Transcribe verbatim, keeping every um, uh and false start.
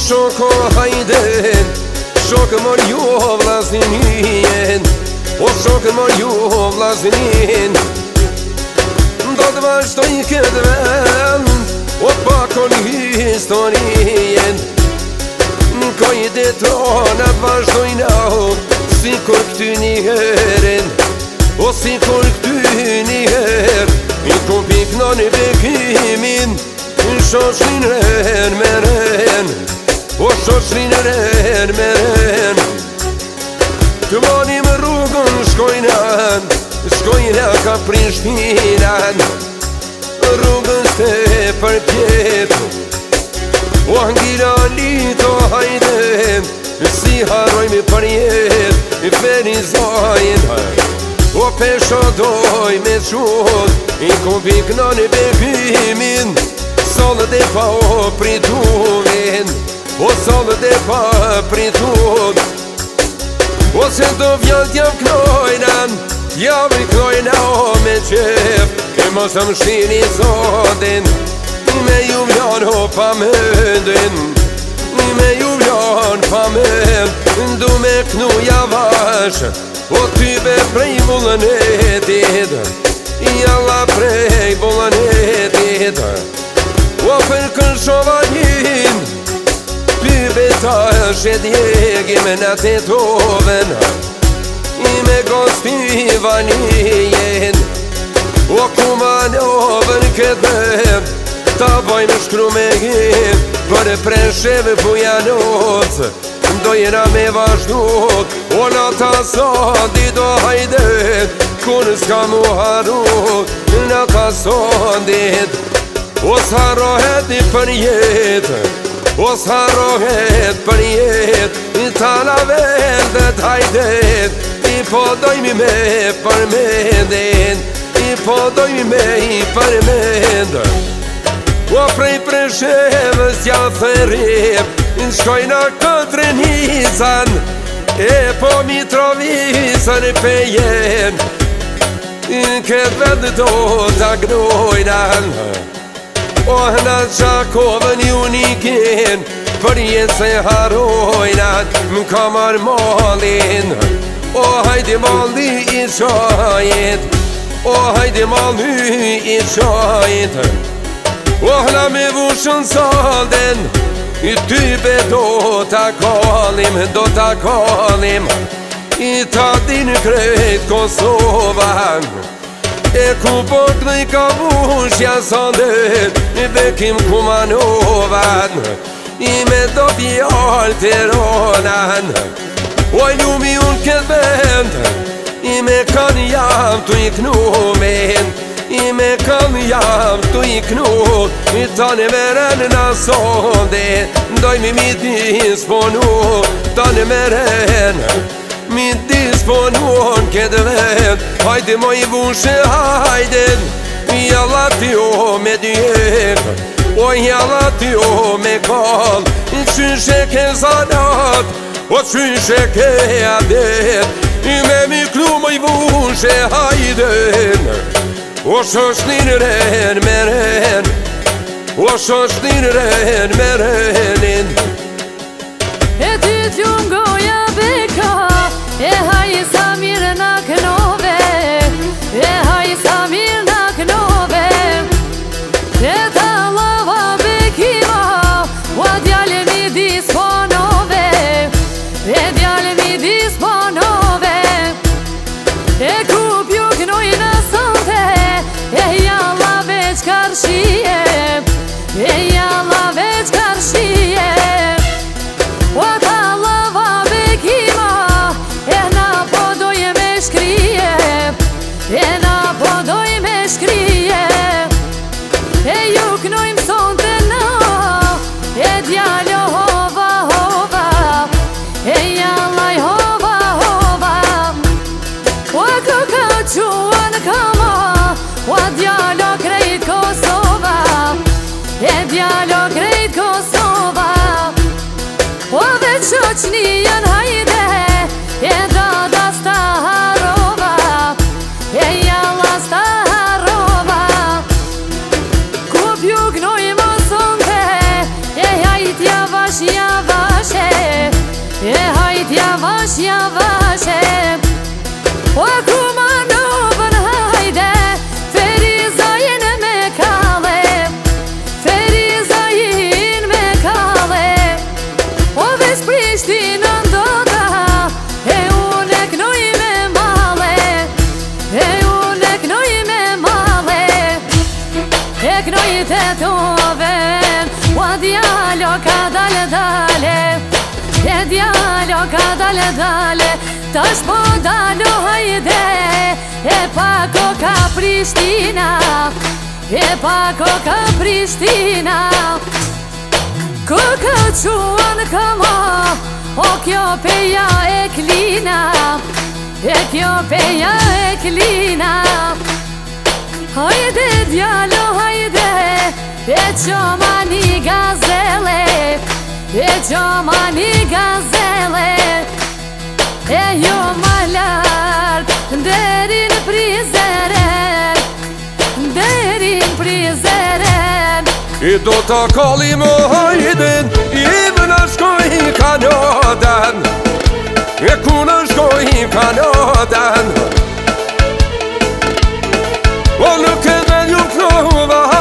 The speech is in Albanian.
shoko hajden, shokë mor ju vllaznin, o shokë mor ju vllaznin. Do të vazhdoj këtë vend, o pakon historien. Koj detonat vazhdojnë au, si kur këty një herën, o si kur këty një herë. I ku pikno një bekimin, shoshrin ren me ren, o shoshrin ren me ren. Të monim rrugën shkojnan, shkojna ka Prishtinan, rrugën ste për pjetë. O ngira lito hajden, si harojme për jetë, ferizojnë. O pesho doj me qut, i ku pikno një bekimin, solët e pa o prituvin, o solët e pa prituvin. O se do vjall t'jam knojnan, t'jam i knojna o me qef, e mos më shini zotin, me ju vjan o pa mëndin, me ju vjan pa mënd. Du me knu javash, o tybe prej vullënetit, jalla prej vullënetit. O për kërshova njën, tybe ta është djegim në të toven, i me gosti vanjen. O kumanovën këtë vend, ta bojmë shkru me gjim, për presheve Bujanoc, dojna me vazhduk. O në ta sondi do hajdet, kur s'ka mu haruk, në ta sondit. O s'harohet i për jetë, o s'harohet për jetë, ta la vendet hajdet, i po dojmi me për mendin, i po dojmi me i për mendin. O prej Preshevës t'ja thërip, në shkojna këtë nizan, e po Mitrovicën pe jen, në këtë vend do t'a gnojnan. O hna Gjakovën ju nikin, për jetë se harojnan, më kamar malin. O hajdi malli i qajit, o hajdi malli i qajit. O hna me vushën salden, i tybe do t'a kalim, do t'a kalim, i ta din krejt Kosovan. E ku port në i ka vushja sandet, i bekim Kumanovan, i me do fjall të ronan. O ljumi unë këtë vend, i me kanë jam të i knumen, i me kanë jam të i knu, i tani meren në sonde, dojmi mi disponu, tani meren mi disponuon këtë vend. Hajde moj vushe hajden, jalla t'jo me djek, o jalla t'jo me kall, qyshe ke zanat, o qyshe ke adet, i me mi klu moj vushe hajden. O shoshnin ren me ren, o shoshnin ren me renin. E ty t'jum goja beka, e haj sa mirë në kënove, e haj sa mirë në kënove. E ta lava bekima, o djale mi disponove, e djale mi disponove. E kup ju knoj në sante, e jalla veç karshie, e jalla veç karshie. O ta lava bekima, e na po doj me shkrije, e na po doj me shkrije. E ju knojmë sonte na, e djallo hova hova, e jallaj hova hova. O kuka quan kama, o djallo krejt Kosova, e djallo krejt Kosova. O veç qoqni janë hajde, e dada sta harova, e jalla sta harova. Kup ju gnoj më sonte, e hajtja vash ja E hajt javash javashe O kuma nubën hajde Feriza jen me kale Feriza jen me kale O ves Prishtinën do ta E unë e knoj me male E unë e knoj me male E knoj të toven O djalo ka dale dale E djalo ka dale dale Tash po dalo hajde E pako ka Prishtina E pako ka Prishtina Ku ka quan kamo O kjo peja e klina E kjo peja e klina Hajde djalo hajde E qomani gazele E qomani gazele E jo ma lartë Derin Prizren Derin Prizren I do të kalli më hajden I më në shkoj i Kanadan E ku në shkoj i Kanadan O nuk e dhe një knova